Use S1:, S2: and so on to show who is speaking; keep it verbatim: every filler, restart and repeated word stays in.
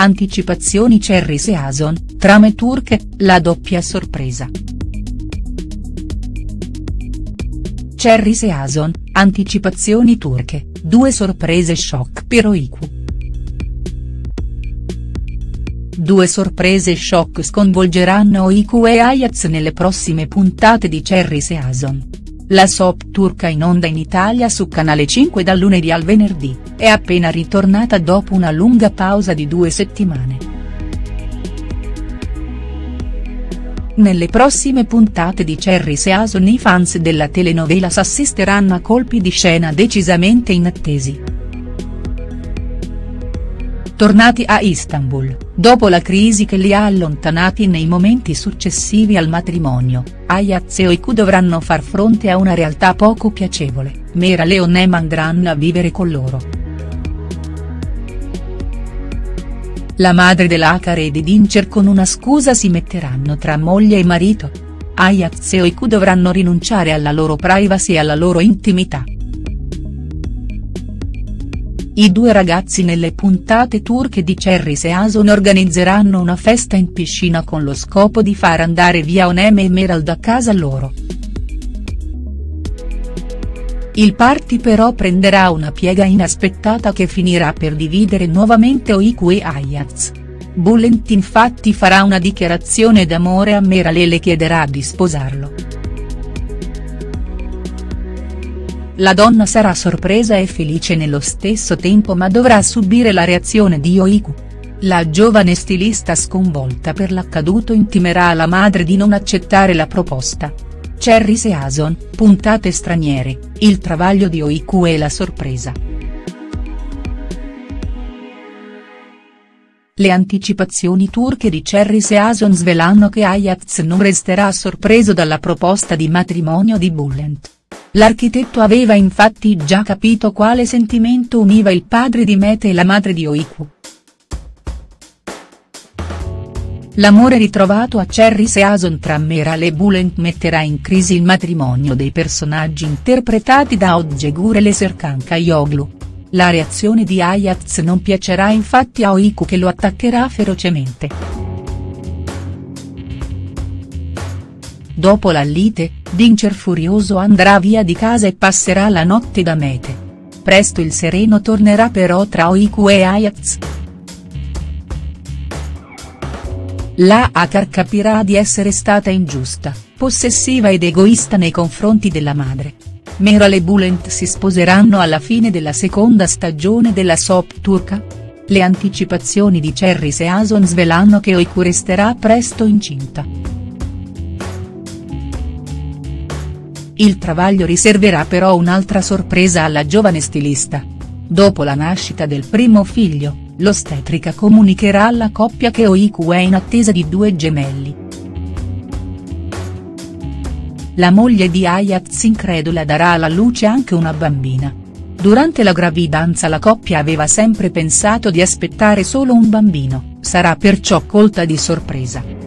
S1: anticipazioni Cerris e Hason, trame turche, la doppia sorpresa. Cerris e Hason, anticipazioni turche, due sorprese shock per Oiku. Due sorprese shock sconvolgeranno Oiku e Ayaz nelle prossime puntate di Cerris e Hason. La soap turca in onda in Italia su Canale cinque dal lunedì al venerdì, è appena ritornata dopo una lunga pausa di due settimane. Nelle prossime puntate di Cerris e Hason i fans della telenovelas assisteranno a colpi di scena decisamente inattesi. Tornati a Istanbul, dopo la crisi che li ha allontanati nei momenti successivi al matrimonio, Ayaz e Oiku dovranno far fronte a una realtà poco piacevole, Meral e Onem andranno a vivere con loro. La madre dell'Akar e di Dincer con una scusa si metteranno tra moglie e marito. Ayaz e Oiku dovranno rinunciare alla loro privacy e alla loro intimità. I due ragazzi nelle puntate turche di Cerris e Hason organizzeranno una festa in piscina con lo scopo di far andare via Onem e Meral da casa loro. Il party però prenderà una piega inaspettata che finirà per dividere nuovamente Oiku e Ayaz. Bülent infatti farà una dichiarazione d'amore a Meral e le chiederà di sposarlo. La donna sarà sorpresa e felice nello stesso tempo ma dovrà subire la reazione di Oiku. La giovane stilista sconvolta per l'accaduto intimerà alla madre di non accettare la proposta. Cerris e Hason, puntate straniere, il travaglio di Oiku e la sorpresa. Le anticipazioni turche di Cerris e Hason svelano che Ayaz non resterà sorpreso dalla proposta di matrimonio di Bülent. L'architetto aveva infatti già capito quale sentimento univa il padre di Mete e la madre di Oiku. L'amore ritrovato a Cerris e Hason tra Meral e Bülent metterà in crisi il matrimonio dei personaggi interpretati da Özgür e Serkan Kayoglu. La reazione di Ayaz non piacerà infatti a Oiku che lo attaccherà ferocemente. Dopo la lite, Dincer furioso andrà via di casa e passerà la notte da Mete. Presto il sereno tornerà però tra Oiku e Ayaz. La Akar capirà di essere stata ingiusta, possessiva ed egoista nei confronti della madre. Meral e Bülent si sposeranno alla fine della seconda stagione della soap turca? Le anticipazioni di Cerris e Hason svelano che Oiku resterà presto incinta. Il travaglio riserverà però un'altra sorpresa alla giovane stilista. Dopo la nascita del primo figlio, l'ostetrica comunicherà alla coppia che Oiku è in attesa di due gemelli. La moglie di Ayaz incredula darà alla luce anche una bambina. Durante la gravidanza la coppia aveva sempre pensato di aspettare solo un bambino, sarà perciò colta di sorpresa.